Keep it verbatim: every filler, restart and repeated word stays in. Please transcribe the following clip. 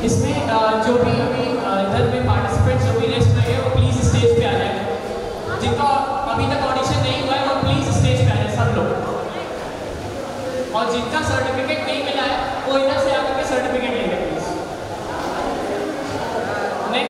इसमें जो भी अभी इधर में पार्टिसिपेंट जो भी रेस्ट रहे हैं वो प्लीज़ स्टेज पे आ जाए। जिनका अभी तक ऑडिशन नहीं हुआ है वो प्लीज़ स्टेज पे आ जाए सब लोग, और जिनका सर्टिफिकेट नहीं मिला है वो इधर से